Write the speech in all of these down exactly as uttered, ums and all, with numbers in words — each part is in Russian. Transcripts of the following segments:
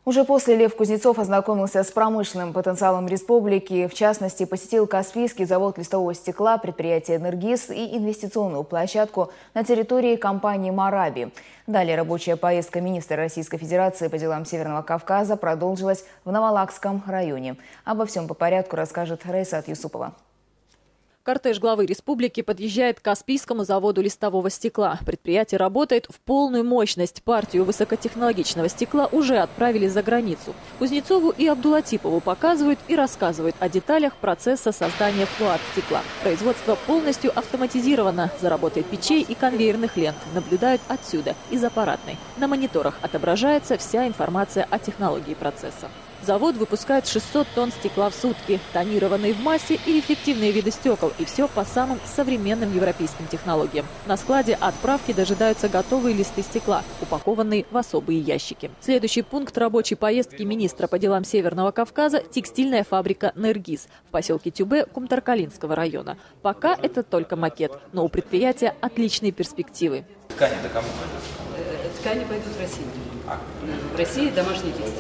Уже после Лев Кузнецов ознакомился с промышленным потенциалом республики. В частности, посетил Каспийский завод листового стекла, предприятие «Энергиз» и инвестиционную площадку на территории компании «Мараби». Далее рабочая поездка министра Российской Федерации по делам Северного Кавказа продолжилась в Наволакском районе. Обо всем по порядку расскажет Раисат Юсупова. Кортеж главы республики подъезжает к Каспийскому заводу листового стекла. Предприятие работает в полную мощность. Партию высокотехнологичного стекла уже отправили за границу. Кузнецову и Абдулатипову показывают и рассказывают о деталях процесса создания флуат-стекла. Производство полностью автоматизировано. За работой печей и конвейерных лент наблюдают отсюда, из аппаратной. На мониторах отображается вся информация о технологии процесса. Завод выпускает шестьсот тонн стекла в сутки, тонированные в массе и рефлективные виды стекол. И все по самым современным европейским технологиям. На складе отправки дожидаются готовые листы стекла, упакованные в особые ящики. Следующий пункт рабочей поездки министра по делам Северного Кавказа – текстильная фабрика «Энергиз» в поселке Тюбе Кумтаркалинского района. Пока это только макет, но у предприятия отличные перспективы. Ткани-то кому пойдут? Ткани пойдут в Россию. А? В России домашний текстиль.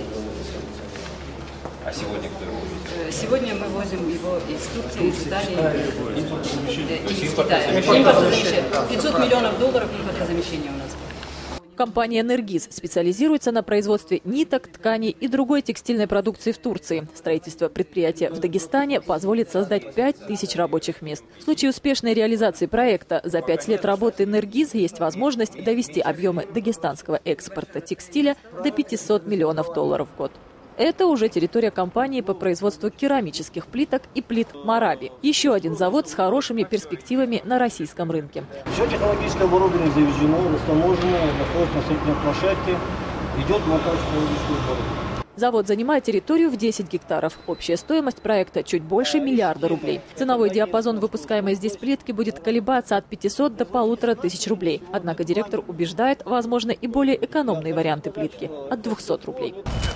А сегодня кто его возит? Сегодня мы возим его из Турции, из Италии, из Китая. пятьсот миллионов долларов импортозамещения у нас. Компания «Энергиз» специализируется на производстве ниток, тканей и другой текстильной продукции в Турции. Строительство предприятия в Дагестане позволит создать пять тысяч рабочих мест. В случае успешной реализации проекта за пять лет работы «Энергиз» есть возможность довести объемы дагестанского экспорта текстиля до пятисот миллионов долларов в год. Это уже территория компании по производству керамических плиток и плит «Мараби». Еще один завод с хорошими перспективами на российском рынке. Все технологическое оборудование завезено, растаможено, находится на строительной площадке, идет монтаж технологического оборудования. Завод занимает территорию в десять гектаров. Общая стоимость проекта чуть больше миллиарда рублей. Ценовой диапазон выпускаемой здесь плитки будет колебаться от пятисот до полутора тысяч рублей. Однако директор убеждает, возможно, и более экономные варианты плитки – от двухсот рублей.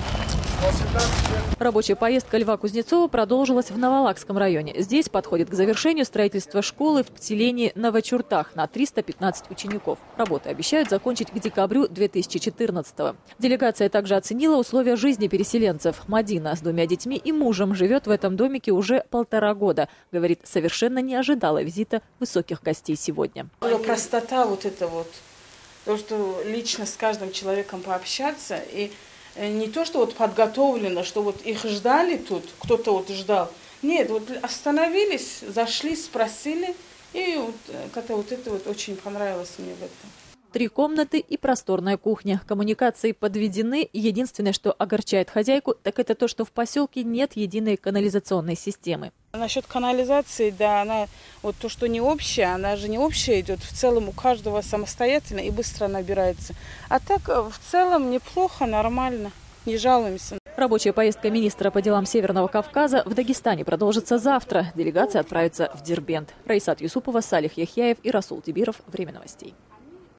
Рабочая поездка Льва Кузнецова продолжилась в Наволакском районе. Здесь подходит к завершению строительство школы в селении Новочуртах на триста пятнадцать учеников. Работы обещают закончить к декабрю две тысячи четырнадцатого. Делегация также оценила условия жизни переселенцев. Мадина с двумя детьми и мужем живет в этом домике уже полтора года. Говорит, совершенно не ожидала визита высоких гостей сегодня. Простота вот это вот, то, что лично с каждым человеком пообщаться и не то, что вот подготовлено, что вот их ждали тут, кто-то вот ждал. Нет, вот остановились, зашли, спросили, и вот как-то вот это вот очень понравилось мне в этом. Три комнаты и просторная кухня. Коммуникации подведены. Единственное, что огорчает хозяйку, так это то, что в поселке нет единой канализационной системы. Насчет канализации, да, она вот то, что не общая, она же не общая идет. В целом у каждого самостоятельно и быстро набирается. А так в целом неплохо, нормально, не жалуемся. Рабочая поездка министра по делам Северного Кавказа в Дагестане продолжится завтра. Делегация отправится в Дербент. Раисат Юсупова, Салих Яхьяев и Расул Тибиров. Время новостей.